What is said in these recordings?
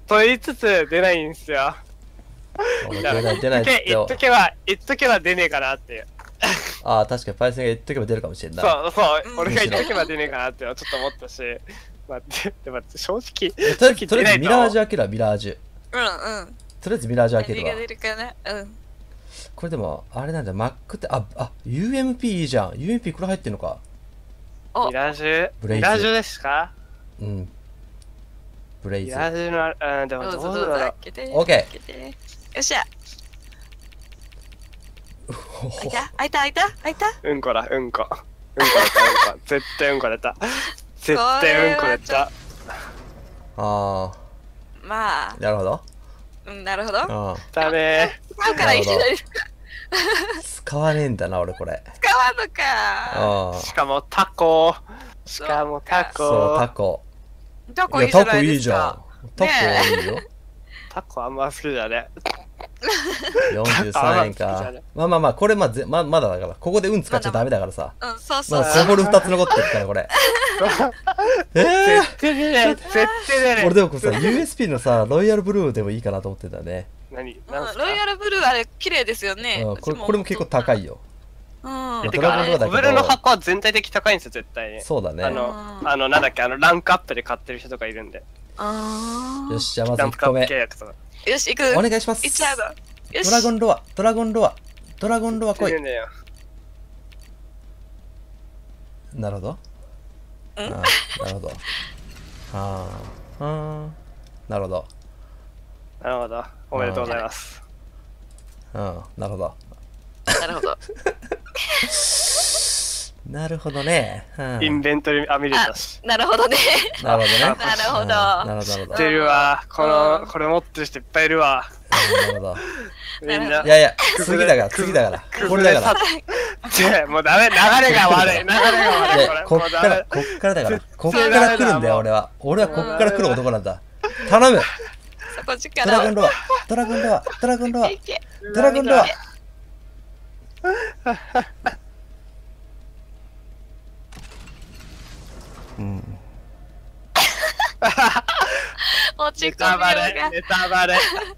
と言いつつ出ないんですよ。 出ない出ないって言っとけば出ねえかなっていう。 ああ、確かにパイセンが言っとけば出るかもしれんない。 そうそう、俺が言っとけば出ねえかなってちょっと思ったし。待って正直。 とりあえずミラージュ開けるわ、ミラージュ。 うん。 とりあえずミラージュ開けるわ。 何が出るかな。うん。 これでも、あれなんだ、Mac って、UMP いいじゃん。UMP これ入ってんのか。 ミラージュですか？ うん。ブレイズ。 ミラージュの、でもどうだろう。 オッケー。よっしゃ。開いたうんこだ、うんこ。絶対うんこ出た。絶対うんこ出た。 ああ。 まあ。 なるほど。 なるほど。 だねー。使うからいいじゃないですか。 使わねえんだな、俺これ。 使わんのか。 しかもタコ。 そう、タコ。いや、タコいいじゃん。タコいいよ。 タコあんま好きじゃね。 43円か。まあ、これまだだから。ここで運使っちゃダメだからさ。 うん、そうそう。 まあ、こぼる2つ残ってるから、これ。 絶対出ない。 俺でもさ、USP のさ、ロイヤルブルーでもいいかなと思ってたね。 何ロイヤルブルーあれ、綺麗ですよね。 これも結構高いよ。 ドラゴンローだけど。コブルの箱は全体的高いんですよ、絶対に。 そうだね。 なんだっけ、ランクアップで買ってる人とかいるんで。 よし、じゃあまず1個目。 よし、行く。 お願いします。 行っちゃうの。 ドラゴンロア来い。なるほど。なるほど。なるほど。 なるほど。おめでとうございます。 なるほど。 なるほど。 なるほどね。 インベントリー見れたし。 なるほどね。 なるほどね。 なるほど。 なるほど。 知ってるわ。これ持ってる人いっぱいいるわ。 なるほど。 みんな。 いや、次だから。これだから。 もうダメ、流れが悪い。 こっからだから。こっから来るんだよ、俺は。俺はこっから来る男なんだ。頼む。ドラゴンロア。 落ち込みが。 ネタバレ。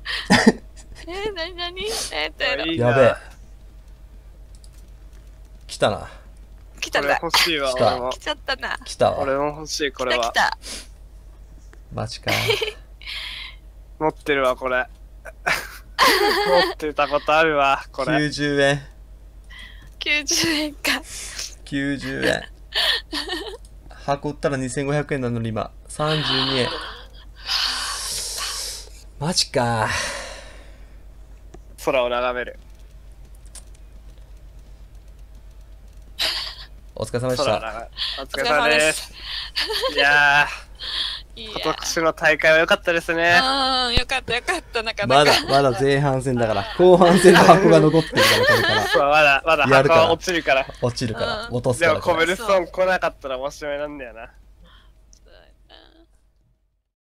何やべえ。来たな。 来たな。 欲しいわ、 俺も。 来ちゃったな。 来たわ。 俺も欲しい、これは。 来た。 マジか。 持ってるわ、これ。持ってたことあるわ、これ。 90円。 90円か。 90円。箱売ったら2500円なのに今、32円。マジか。 空を眺める。 お疲れ様でした。 お疲れ様です。いやー、今年の大会は良かったですね。 よかった、なかなか。 まだ前半戦だから、後半戦の箱が残ってるから、これから。 そう、まだ箱は落ちるから。 落ちるから、落とすから。 でもコベルストーン来なかったら面白いなんだよな。